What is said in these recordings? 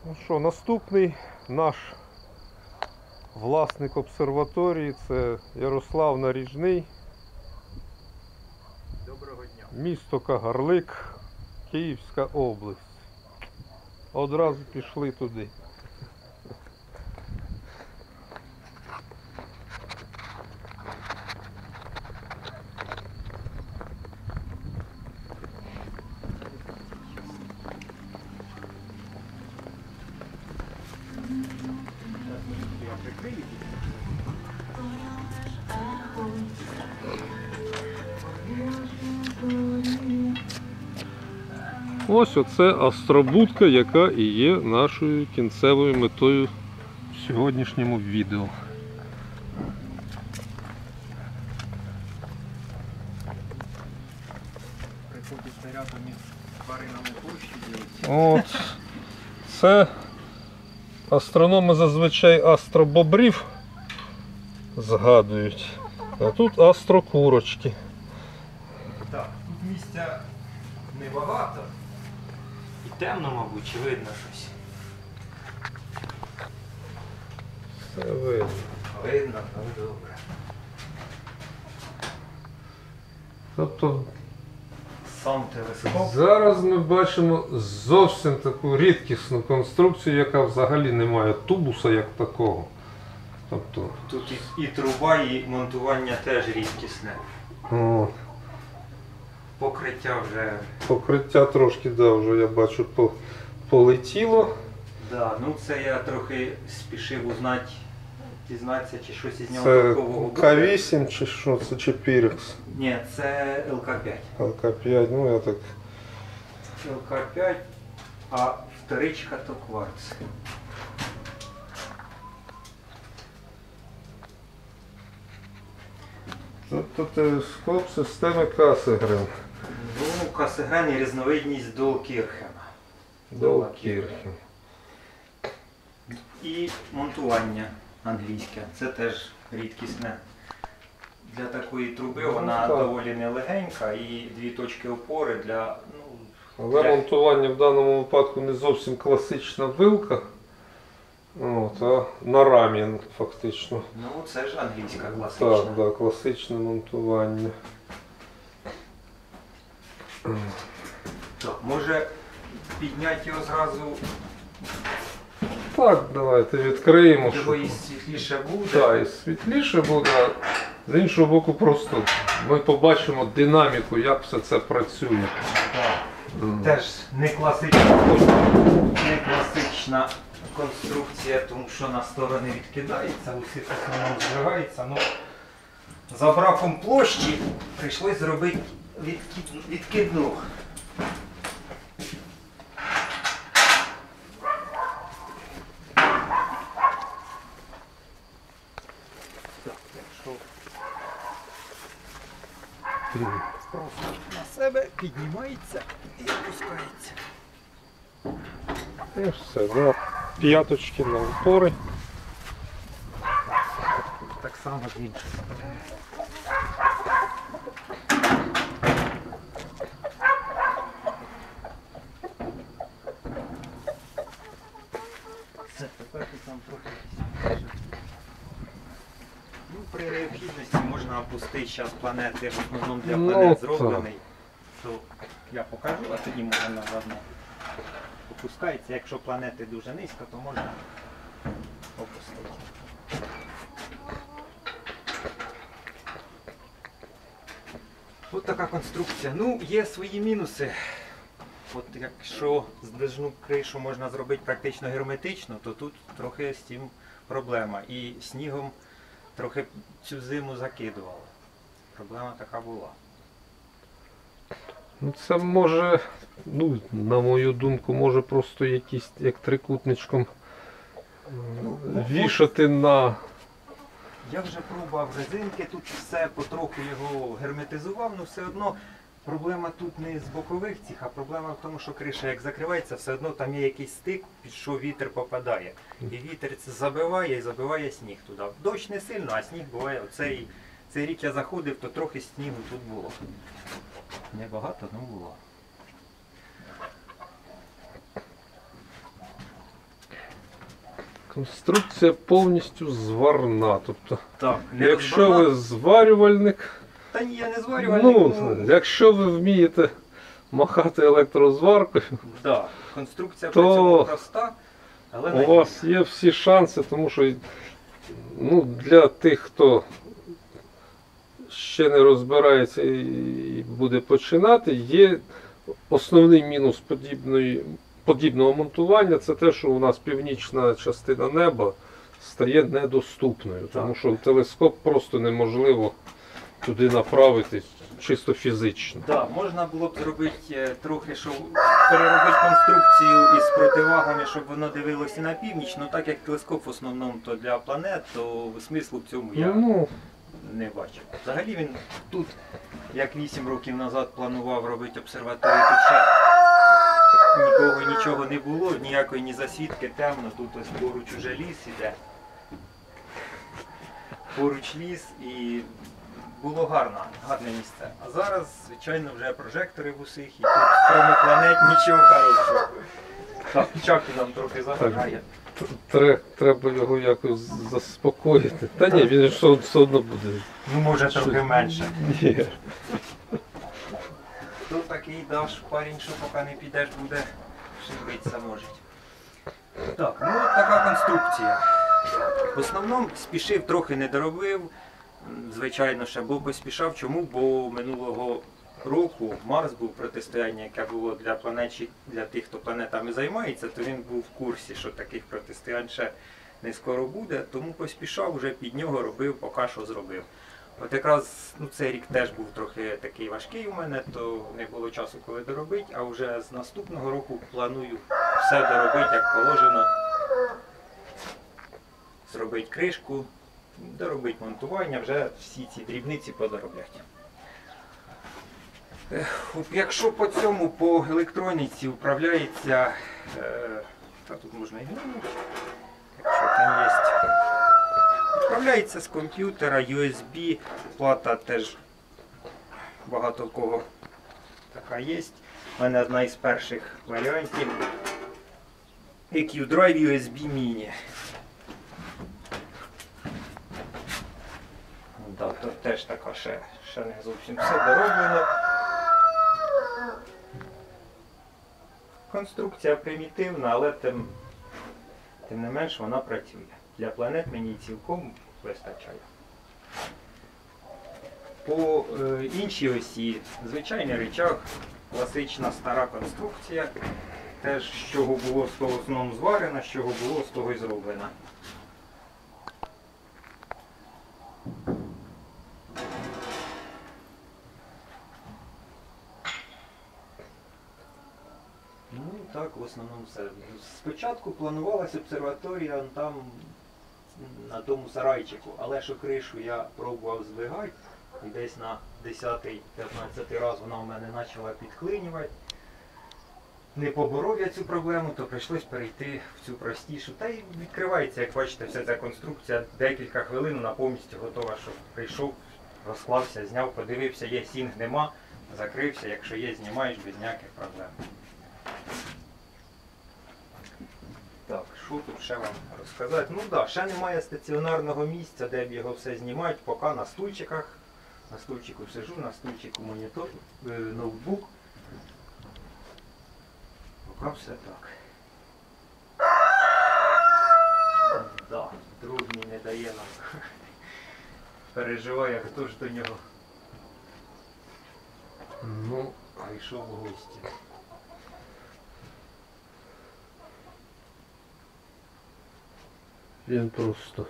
Ну що, наступний наш власник обсерваторії – це Ярослав Наріжний. Доброго дня. Місто Кагарлик, Київська область. Одразу пішли туди. Ось оце астробудка, яка і є нашою кінцевою метою в сьогоднішньому відео. Приходять зарядами тваринами площі. От це астрономи зазвичай астробобрів згадують, а тут астрокурочки. Так, тут місця небагато. І темно, мабуть, чи видно щось? Все видно. Видно, але добре. Тобто Сам телескоп. зараз ми бачимо зовсім таку рідкісну конструкцію, яка взагалі не має тубуса як такого. Тобто, Тут і труба, і монтування теж рідкісне. от, Покриття вже. покриття трошки, да, вже я бачу, полетіло. Да, ну це я трохи спішив узнати, дізнатися, чи щось із нього Це такого буде. К8 чи що це, чи Pyrex? Ні, це ЛК5. ЛК5, ну я так. ЛК5, а вторичка то кварц. Тобто телескоп системи Касегрен. Ну, Касегрен і різновидність Долкірхема. Долкірхем. І монтування англійське. Це теж рідкісне. Для такої труби вона так. доволі нелегенька і дві точки опори для. Але монтування в даному випадку не зовсім класична вилка, от, а на рамі фактично. Ну, це ж англійська класична. Так, да, класичне монтування. Так, може підняти його зразу, Так, давайте відкриємо. його щоб- і світліше буде. Так, і світліше буде, а з іншого боку просто ми побачимо динаміку, як все це працює. Так. М. Теж не класична конструкція, тому що на сторони відкидається, усі в основному зберігаються. Ну, за браком площі прийшлось зробити відкидну. Так, якщо просто на себе піднімається і опускається. І все, да. П'яточки на опори. Так само з іншої сторони. Все, тепер ти там трохи. Ну, при необхідності можна опустити зараз планети, в основному для Ну, планет так. зроблений. То я покажу, а тоді можна заодно. Опускається, якщо планети дуже низько, то можна опустити. Ось така конструкція. Ну, є свої мінуси. От якщо здвижну кришу можна зробити практично герметично, то тут трохи з цим проблема. І снігом трохи цю зиму закидувало. Проблема така була. Ну, це може, ну, на мою думку, може просто якісь, як трикутничком вішати на... Я вже пробував резинки, тут все потроху його герметизував, але все одно проблема тут не з бокових цих, а проблема в тому, що криша як закривається, все одно там є якийсь стик, під що вітер попадає. І вітер це забиває і забиває сніг туди. Дощ не сильно, а сніг буває. Цей рік я заходив, то трохи снігу тут було. Небагато, але було. Конструкція повністю зварна. Тобто, Так, якщо ви зварювальник, Та ні, я не зварювальник. ну, якщо ви вмієте махати електрозваркою, Да, конструкція то при цьому проста, але у вас є всі шанси, тому що ну, для тих, хто ще не розбирається і буде починати, є основний мінус подібного монтування, це те, що у нас північна частина неба стає недоступною, тому що телескоп просто неможливо туди направити чисто фізично. Так, можна було б зробити трохи, щоб переробити конструкцію із противагами, щоб воно дивилося на північ, але так як телескоп в основному то для планет, то смислу в цьому я Ну, не бачив. Взагалі він тут, як 8 років назад планував робити обсерваторію, тут ще нікого нічого не було, ніякої ні засвідки, темно, тут ось поруч уже ліс іде. Поруч ліс і було гарне місце. А зараз, звичайно, вже прожектори в усіх і тут в планет нічого хорошого. Так, Чаки нам трохи заважає. треба його якось заспокоїти. Та ні, він ж все одно буде. Ну може трохи менше. Ні. Тут такий даш парень, що поки не підеш, буде шибитися може. Так, ну от така конструкція. В основному спішив, трохи не доробив. Звичайно, ще був поспішав. Чому? Бо минулого року Марс був протистояння, яке було для планет, для тих, хто планетами займається, то він був в курсі, що таких протистоянь ще не скоро буде, тому поспішав, вже під нього робив, поки що зробив. От якраз цей рік теж був трохи такий важкий у мене, то не було часу коли доробити, а вже з наступного року планую все доробити, як положено. Зробити кришку, доробити монтування, вже всі ці дрібниці подоробляти. Якщо по цьому, по електроніці управляється, та тут можна і глянути, якщо там є, управляється з комп'ютера, USB, плата теж багато в кого така є. У мене одна із перших варіантів EQ-Drive USB Mini. Да, тут теж така ще не зовсім все дороблено. Конструкція примітивна, але тим не менш вона працює. Для планет мені цілком вистачає. По іншій осі звичайний рычаг, класична стара конструкція. Теж з чого було, з того в основному зварено, з чого було, з того і зроблено. Ну так, в основному все. Спочатку планувалася обсерваторія там, на тому сарайчику, але що кришу я пробував здвигати, і десь на 10-15 раз вона в мене почала підклинювати. Не поборов я цю проблему, то прийшлось перейти в цю простішу. Та й відкривається, як бачите, вся ця конструкція декілька хвилин, вона повністю готова, щоб прийшов, розклався, зняв, подивився, є сінг, нема, закрився, якщо є, знімаєш без ніяких проблем. Так, що тут ще вам розказати? Ну так, ще немає стаціонарного місця, де б його все знімати, поки на стульчиках. На стульчику сижу, на стульчику монітор, ноутбук. Поки все так. Да, друг мій не дає нам. Переживає, хто ж до нього прийшов в гості. Він просто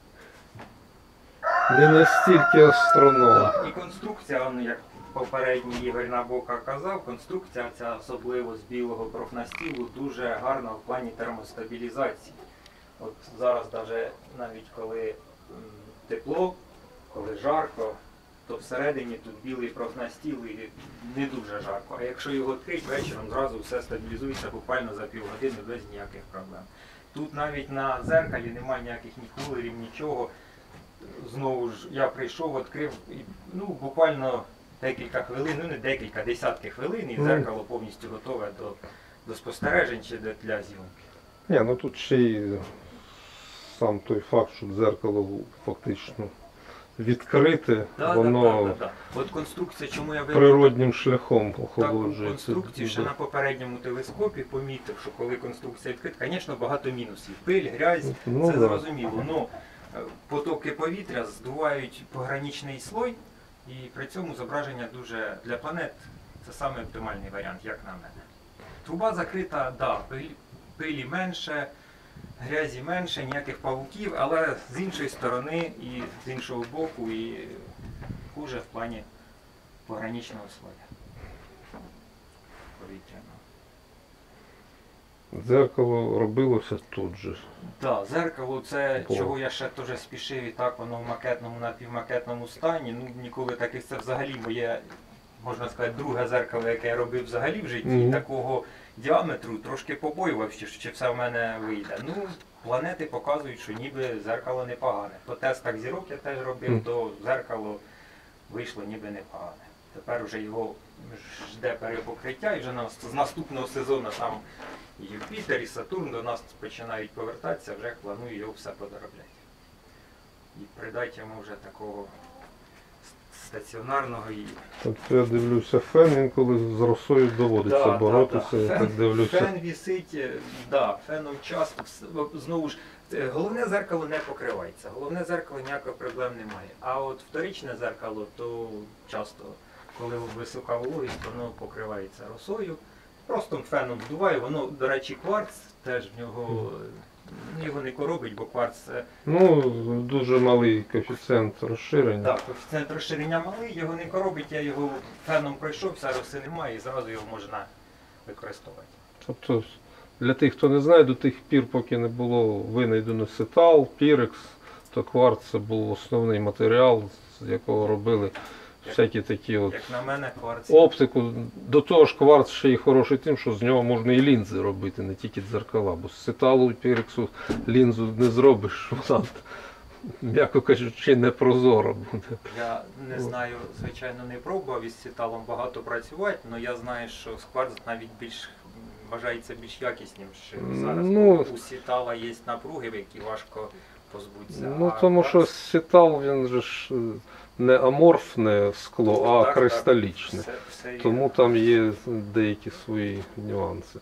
не настільки астроном. Так, і конструкція, як попередній Ігор Набока казав, конструкція ця, особливо з білого профнастілу, дуже гарна в плані термостабілізації. От зараз навіть коли тепло, коли жарко, то всередині тут білий профнастіл і не дуже жарко. А якщо його відкрити, вечором зразу все стабілізується буквально за півгодини без ніяких проблем. Тут навіть на дзеркалі немає ніяких ні кулерів, нічого. Знову ж я прийшов, відкрив, і, буквально декілька хвилин, не декілька, десятки хвилин, і дзеркало повністю готове до спостережень чи для зйомки. Ні, тут ще й сам той факт, що дзеркало фактично відкрите, Да, воно да. От конструкція, чому я природнім шляхом таку охолоджується. конструкцію ще на попередньому телескопі помітив, що коли конструкція відкрита, звісно, багато мінусів. Пиль, грязь, Ну, це да. зрозуміло. Ну, потоки повітря здувають пограничний слой, і при цьому зображення дуже для планет це саме оптимальний варіант, як на мене. Труба закрита, да, пилі менше, грязі менше, ніяких павуків, але з іншої сторони і з іншого боку і хуже в плані пограничного слоя повітряного. Дзеркало робилося тут же. Так, зеркало це О. чого я ще теж спішив і так воно в макетному, напівмакетному стані. Ну ніколи таких, це взагалі моє, можна сказати, друге зеркало, яке я робив взагалі в житті, Мгм. такого діаметру трошки побоювався, що чи все в мене вийде. Ну, планети показують, що ніби зеркало непогане. По тестах зірок я теж робив, Мгм. то зеркало вийшло ніби непогане. Тепер вже його жде перепокриття і вже з наступного сезону там і Юпітер, і Сатурн до нас починають повертатися, вже планую його все подоробляти. І придати йому вже такого стаціонарного і. Тобто я дивлюся, фен інколи з росою доводиться боротися, я так дивлюся. Фен вісить, да, феном часто, знову ж, головне зеркало не покривається, головне зеркало ніяких проблем немає. А от вторичне зеркало, то часто, коли висока вологість, воно покривається росою. Просто феном вдуває, воно, до речі, кварц теж в нього, його не коробить, бо кварц це. Ну, дуже малий коефіцієнт розширення. Так, коефіцієнт розширення малий, його не коробить, я його феном пройшов, все роси немає і зразу його можна використовувати. Тобто, для тих, хто не знає, до тих пір, поки не було винайдено сетал, пірекс, то кварц це був основний матеріал, з якого робили всякі такі от Як на мене, кварц. оптику. До того ж, кварц ще й хороший тим, що з нього можна і лінзи робити, не тільки дзеркала. Бо з сеталу і пірексу лінзу не зробиш, вона, м'яко кажучи, не прозора буде. Я не знаю, звичайно, не пробував із сіталом багато працювати, але я знаю, що кварц навіть більш вважається більш якісним, що зараз. Ну, У сітала є напруги, які важко позбутися. Ну, а тому що кварц- сетал, він же ж не аморфне скло, а Так, кристалічне. все є. Тому там є деякі свої нюанси.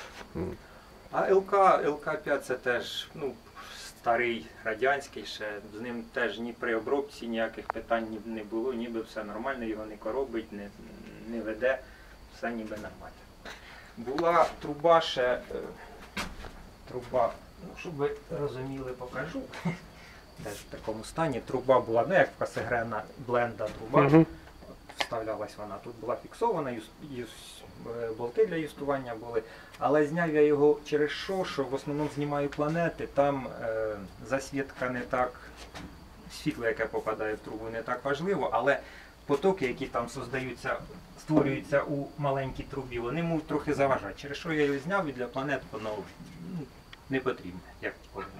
А ЛК-5 це теж старий радянський, ще з ним теж ні при обробці ніяких питань не було, ніби все нормально, його не коробить, не веде, все ніби нормально. Була труба ще, труба, щоб ви розуміли, покажу. Теж в такому стані. Труба була, як в Касегрена бленда труба. Угу. Вставлялась вона. Тут була фіксована, болти для юстування були. Але зняв я його через що в основному знімаю планети, там засвідка не так, світло, яке попадає в трубу, не так важливо, але потоки, які там створюються у маленькій трубі, вони можуть трохи заважати. Через що я його зняв і для планет воно не потрібне, як повинно.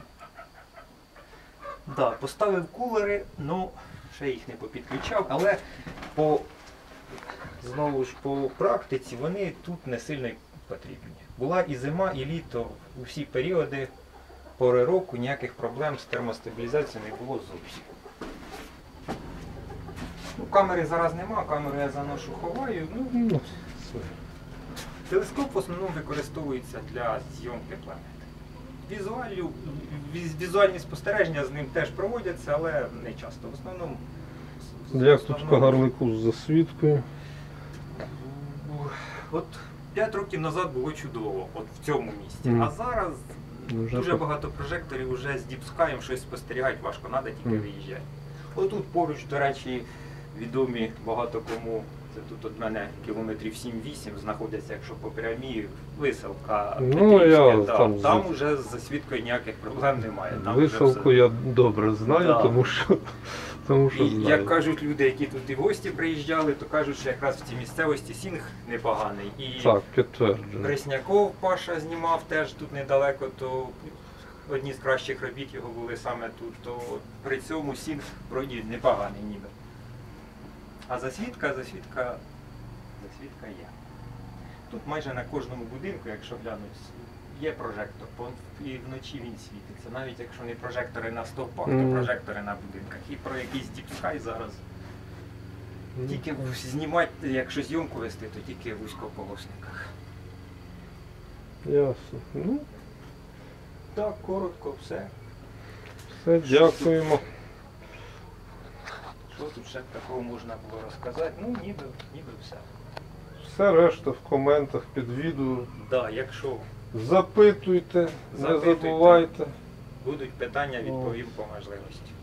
Да, поставив кулери, ще їх не попідключав, але знову ж по практиці вони тут не сильно потрібні. Була і зима, і літо, у всі періоди, пори року ніяких проблем з термостабілізацією не було зовсім. Камери зараз нема, камеру я заношу ховаю. Телескоп в основному використовується для зйомки планет. Візуальні спостереження з ним теж проводяться, але не часто. В основному. Як тут в Кагарлику з засвідкою? От 5 років назад було чудово, от в цьому місці. Мгм. А зараз Вже дуже так. багато прожекторів вже з діпскаєм щось спостерігати важко, треба тільки Мгм. виїжджати. Отут поруч, до речі, відомі багато кому. Це тут від мене кілометрів 7-8 знаходяться, якщо по прямій, виселка. Ну, Петрівська, я да. там Там вже з засвідкою ніяких проблем немає. Там вже Висилку все. я добре знаю, Да. тому що І знаю. як кажуть люди, які тут і в гості приїжджали, то кажуть, що якраз в цій місцевості сінг непоганий. І Так, підтверджено. Пресняков Паша знімав теж тут недалеко, то одні з кращих робіт його були саме тут, то при цьому сінг вроді непоганий ніби. А засвідка є. Тут майже на кожному будинку, якщо глянуть є прожектор, і вночі він світиться. Навіть якщо не прожектори на стовпах, то Мгм. прожектори на будинках. І про якийсь Deep Sky зараз Ну, тільки знімати, якщо зйомку вести, то тільки в вузькополосниках. Ясно. Ну, Так, коротко, все. все, дякуємо. Що тут ще такого можна було розказати? Ну, ніби все. Все решта в коментах під відео. Да, якщо Запитуйте, не Запитуйте. забувайте. будуть питання, відповім по можливості.